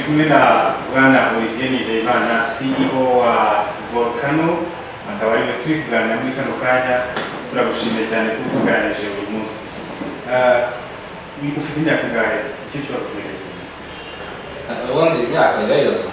kumwe na bwana Olivier Nizeyimana CEO wa Volcano, akaba ariwe turi kuganira muri kano kanya. Turagushimiye cyane ko tuganirije uyu munsi. Ufite imyaka ingahe? Icyo kibazo mbere. Ubundi imyaka yayozo.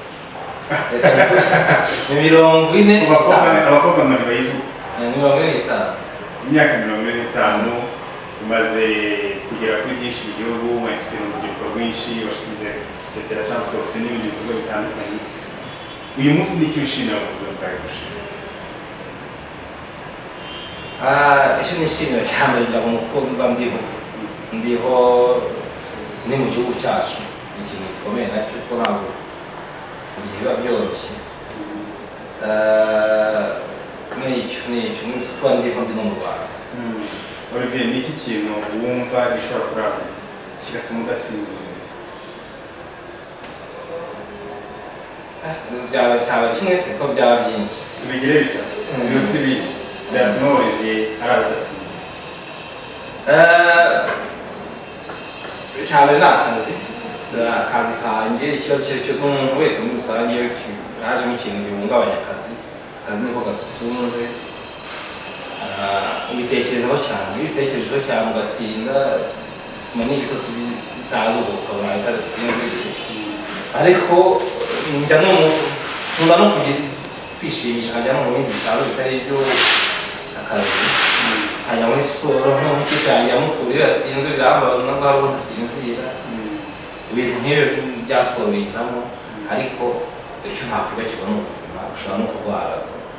Ni 40. Abakobwa muri bayivuga. Ni 45. Imyaka 45 umaze kugera kuri byinshi mu gihugu, wahisemo mu gikorwa rwinshi, washinze sosiyete ya transport n'ibindi bikorwa bitandukanye. Uyu munsi ni icyo ushimira mu buzima bwawe gushimira? Icyo nishimira cyane ndaga umukundwa ndiho ni mu gihugu cyacu. Ni ikintu gikomeye nacyo ko ntabwo igihe biba byoroshye. Ni kuba ndiho ndi no mu Rwanda. Olivier, ni iki kintu wumva gishobora kuranga kigatuma udasinzira? Byaba kimwe se ko byaba byinshi. Tubigire bitatu. Ibintu bibiri byatuma Olivier aradasinzira. Cyane ni akazi kanjye. Ikibazo cyo n'umuntu wese muri rusange hajemo ikintu gihungabanya akazi niko gatunze. Ubitekerezaho cyane, iyo ubitekerejeho cyane ugatinda utuma n'ibitotsi bitaza ukabona bitadatsinze. Ariko nkunda no kwishimisha nkajya no mu bindi bisanzwe bitari ibyo akazi. Nkajya muri siporo nk'ikipe yanjye ya Mukuru iyo yasinzwe birambabaza nabwo hari udasinzira. Ibintu nk'ibyo bya siporo bizamo, ariko icyo ntakwibagirwa ni ubuzima. Ushobora no kurwara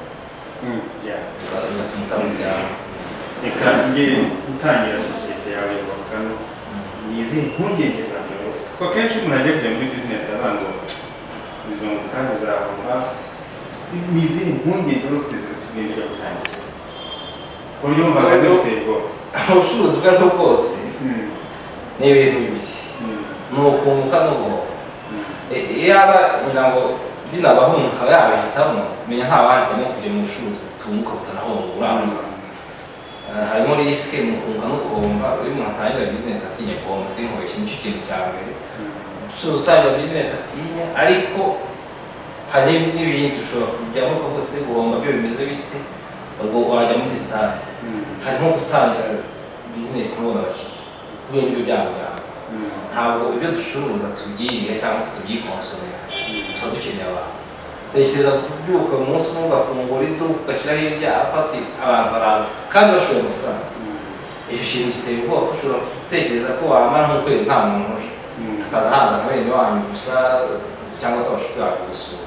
bigatuma utamujyana. Reka njye gutangira sosiyete yawe ya Volcano, ni izihe mpungenge za mbere ufite? Kuko akenshi umuntu ajya kujya muri bizinesi avuga ngo bizunguka bizahomba. Ni izihe mpungenge ufite zizindira gutangira ku buryo wumva ahagaze biteye ubwoba? Ubucuruzi ubwo aribwo bwose ni ibintu bibiri, ni ukunguka no guhomba. Yaba ngira ngo binabaho umuntu akaba yabihitamo, menya ntawahitamo kujya mu bucuruzi butunguka butanahomba uramba. Harimo risike mu kunguka no guhomba. Iyo umuntu atangira bizinesi atinya guhomba sinkoresha, nicyo kintu cya mbere. Ucuruza utangira bizinesi atinya, ariko hari n'ibindi ushobora kujyamo ukavuga se guhomba byo bimeze bite, ubwo wajya muri detaye. Hari nko gutangira bizinesi ntubona abakiriya kubera ibyo byago byawe. Ntabwo ibyo ducuruza tubyiriye cyangwa se tubyikonsomera, tuba dukeneye abantu. Tekereza kubyuka umunsi umwe ugafungura iduka ugashyiraho ibyapa ati abantu baraza kandi bashoboye amafaranga. Icyo kintu giteye ubwoba ko ushobora gutekereza ko wamara nk'ukwezi nta muntu uje, hakaza haza nka bene wanyu gusa cyangwa se abashuti bawe gusura.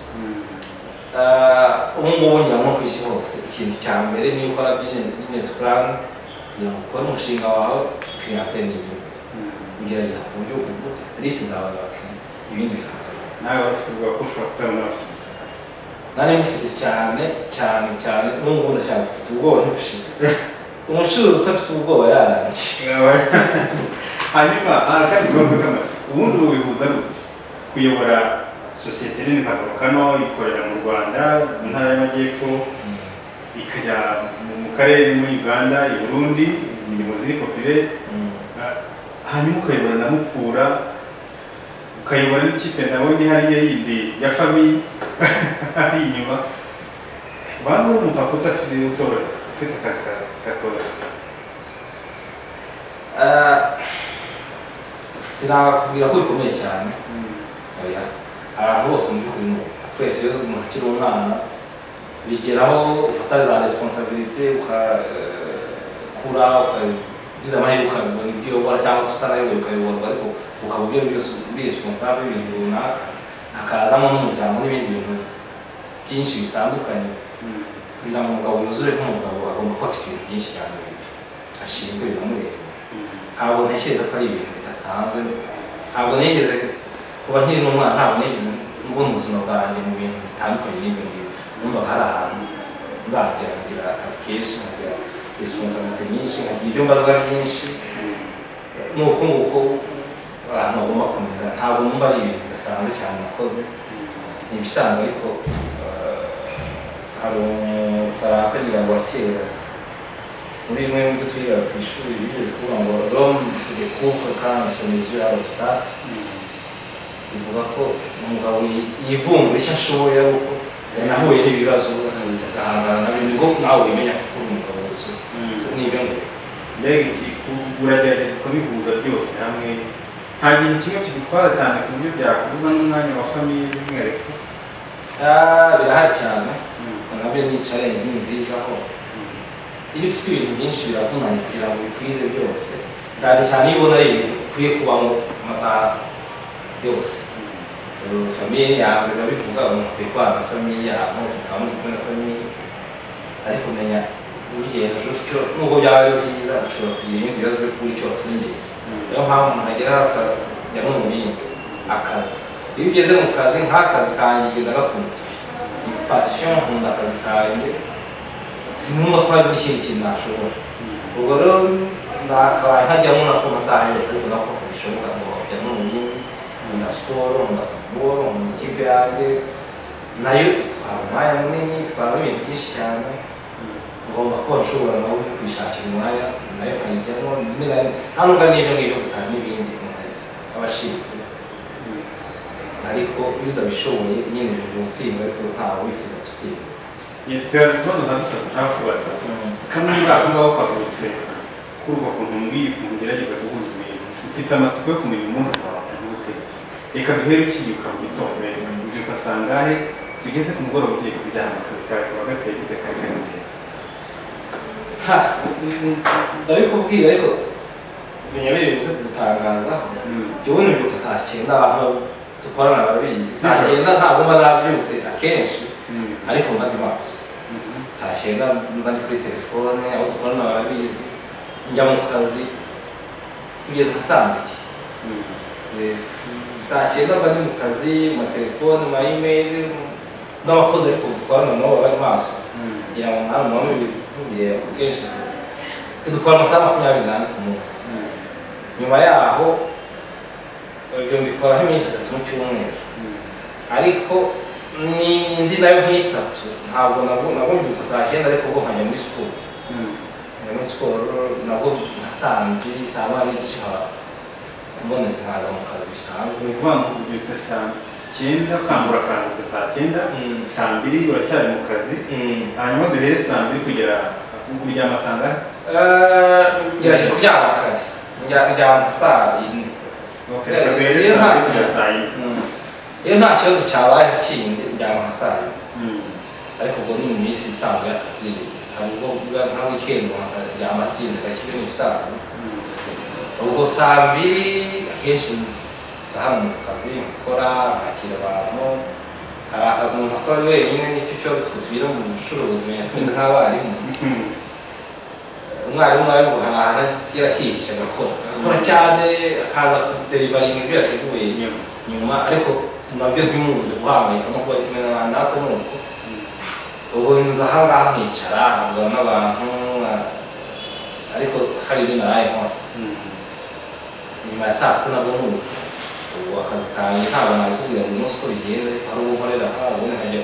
Ubu ngubu ngira ngo ku isi hose ikintu cya mbere ni ukora business plan, kugira ngo ukore umushinga wawe clientele n'izindi ugerageza ku buryo ubutse list zawe abakiriya, ibindi bikaza. Nawe ufite ubwoba ko ushobora kutabona abakiriya? Nari mufite cyane n'ubu ndacyafite ubwoba ntibushize. Umucuruzi afite ubwoba yarangiye. Hanyuma kandi kibazo k'amatsiko, ubundi ubihuza gute kuyobora sosiyete nini nka Volcano ikorera mu Rwanda mu ntara y'Amajyepfo, ikajya mu karere muri Uganda, i Burundi, imirimo ziri popire, hanyuma ukayobora na Mukura, ukayobora n'ikipe nabonye hariya yindi ya famiye ari inyuma. Baza umupaka ufite akazi katoroshye. Sinakubwira ko bikomeye cyane. Abantu bose mu by'ukuri twese iyo umuntu akiri umwana bigeraho ufata za responsabilité, ukakura ukagize amahirwe ukabona ibyo uyobora cyangwa se utanayoboye ukayoborwa, ariko ukaba ubyo byose uri responsable y'ibintu runaka, hakazamo n'umuryango n'ibindi bintu byinshi bitandukanye. Kugira ngo umugabo yuzure nk'umugabo agomba kuba afite ibintu byinshi cyane ashinzwe biramureba. Ntabwo ntekereza ko ari ibintu bidasanzwe. Ntabwo nigeze kuba nkiri n'umwana, ntabwo nigeze mbona ubuzima bwanjye mu bintu bitandukanye n'ibyo ngibyo. Numvaga hari ahantu nzagera nkagira akazi kenshi, nkagira responsabilité nyinshi, nkagira ibyo mbazwa byinshi. Nuko nguko abantu bagomba kumera. Ntabwo numva ari ibintu bidasanzwe cyane nakoze. Ni ibisanzwe, ariko hari umufaransa agira ngo kera muri bimwe mu byo twiga ku ishuri bigeze kuvuga ngo l'homme se découvre quand son yeux a l'obstacle. Bivuga bavuga ko umugabo yivumbura icyo ashoboye ariko nahuye n'ibibazo agahangana na bimwe ngo nawe wimenya ko uri umugabo wuzuye n'ibyo ngibyo mbega uragerageza kubihuza byose hamwe nta gihe kimwe kigutwara cyane ku buryo byakubuza n'umwanya wa famiye by'umwihariko birahari cyane nabyo ni challenge ni nziza ho iyo ufite ibintu byinshi biravunanye kugira ngo bikwize byose cyane cyane iyo ubona ari ibintu ukwiye kubamo amasaha yose famiye yawe biba bivuga umuntu ukwiye kwanga famiye yawe hose mukaba muri kumwe na famiye ariko umenya urugendo cyo nubwo byaba ari byiza ushobora kugira ibindi bibazo byo kuri cyo watungiye niyo mpamvu umuntu agera akajya no mu bindi akazi iyo ugeze mu kazi nk'akazi kanjye genda gakunda passion nkunda akazi kanjye sinumva ko hari n'ikindi kintu nashobora ubwo rero nakabaye nkajyamo nako masaha yose ariko nako bishoboka ngo njya no mu bindi nkunda siporo nkunda football nkunda ikipe yanjye nayo itwara umwanya munini itwara ibintu byinshi cyane ngomba kuba nshobora nawe kwishakira umwanya nayo nkayijyamo nta nubwo ari n'ibyo ngibyo gusa n'ibindi abashinzwe ariko iyo udabishoboye nyine usimba ariko ntawe wifuza gusimba yetsera ikibazo nka dutatu nshaka kubaza kamwe muri ako ngaho kavutse kuri uko kuntu mbwiye ukuntu ugerageza guhuza ibintu ufite amatsiko yo kumenya umunsi wawe gute reka duhere ukibyuka mu gitondo ubyuka sangahe tugeze ku mugoroba ugiye kuryama akazi kawe kaba gateye gute kari kari ndabikubwira ariko menya biri bivuze kugutangaza yewe nubyuka saa 9 abantu dukorana barabizi saa 9 ntabwo mba nabyutse akenshi ariko mba ndimo saa 9 mba ndi kuri telefone abo dukorana barabizi njya mu kazi kugeza saa 2 saa 9 mba ndi mu kazi mu telefone mu email n'abakozi ariko dukorana nabo bari maso kugira ngo nta muntu bireba kenshi dukora amasaha 24 ku munsi nyuma yaho ibyo mbikoraho iminsi 3 mu cyumweru ariko indi nayo nk'itatu ntabwo nagombye saa 9 ariko ubwo nkajya muri siporo muri siporo nabwo nka saa 2 saa 1 n'igice mbonetse nkaza mu kazi bisanzwe uvuga ngo ubyutse saa 9 ukangura akangutse saa 9 saa 2 uracyari mu kazi hanyuma duhere saa 2 kugera kuryama sangahe ngerageza kuryama akazi ndyama saa 4 duhere saa 2 kugera saa 4 iyo nta kibazo cyabaye kindi ndyama nka saa 4 ariko ubwo ni mu minsi isanzwe y'akazi hari ubwo nka weekend nkaryama atinze gakire n'ibisanzwe ubwo saa 2 akenshi hano mu kazi gukora nakira abantu hari akazi umuntu akora wenyine nicyo kibazo tubira mu bucuruzi menya tumeze nk'abarimu umwarimu nawe ngo harahana yarakihisha agakora cyane akaza kuderivaringa ibyo yateguye nyuma ariko nabyo ntimubuze guhangayika no kuba kumwe n'abandi ariko nuko ubu nza aha ngaha nkicara nkabwira n'abantu ariko hari ibyo naraye nkora nyuma ya saa 6 nabwo nuko ubu akazi kanjye ntabwo nabikubwira buri munsi uko bigenda ariko hari uwo nkorera aha ubundi nkajya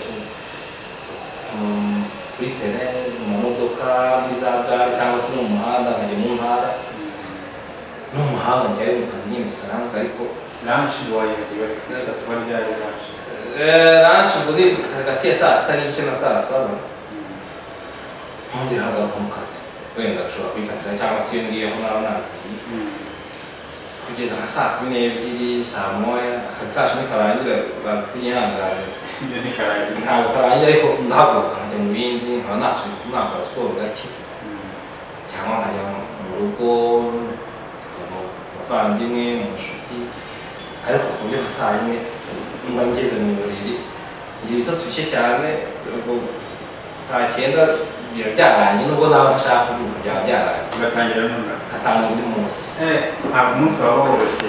kuri tele mu modoka muri za gare cyangwa se no mu muhanda nkajya mu ntara no mu mahanga njyayo mu kazi nyine bisanzwe ariko lunch wayibagiwe reka tuba ryari lunch ubwo ni hagati ya saa 6 n'igice na saa 7 ntundi hagaruka mu kazi wenda ushobora kwifatira cyangwa se iyo ngiyeho nawe nagiye kugeza nka saa 12 saa 1 akazi kacu nikarangira bazi kunyihanganira ntabwo karangira ariko ndahaguruka nkajya mu bindi nkaba nakora siporo gake cyangwa nkajya mu rugo mu bavandimwe mu nshuti ariko ku buryo nka saa 4 mba ngeze mu buriri ngira ibitotsi bike cyane saa 9 biba byarangiye nubwo nawe nashaka kubyuka byaba byarangiye ugatangira none atanga undi munsi ntabwo umunsi waba woroshye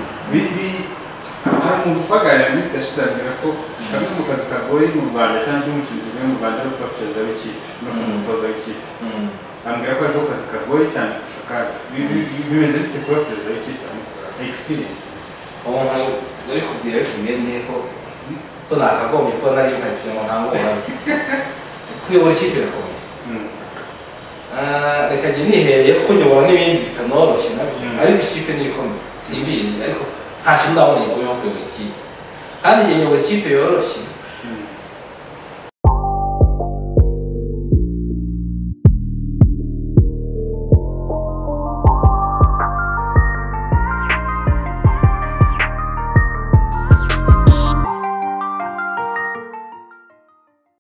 hari umuntu twaganira iminsi yashize ambwira ko kamwe mu kazi kagoye mu Rwanda cyangwa mu kintu kimwe mu Rwanda ari kuba perezida w'ikipe no kumutoza w'ikipe ambwira ko ariko kazi kagoye cyane kurusha kandi bimeze bite kuba perezida w'ikipe experience ubu ndabikubwira ariko bimwe ko nakagombye kuba nari nkayifite ngo ntabwo kuyobora ikipe birakomeye reka njye nihereye kuko nyobora n'ibindi bitanoroshye nabyo ariko ikipe ni ikomeye simbizi ariko nta kintu ndabona gikomeye nko kuyobora ikipe kandi igihe nyobora ikipe yoroshye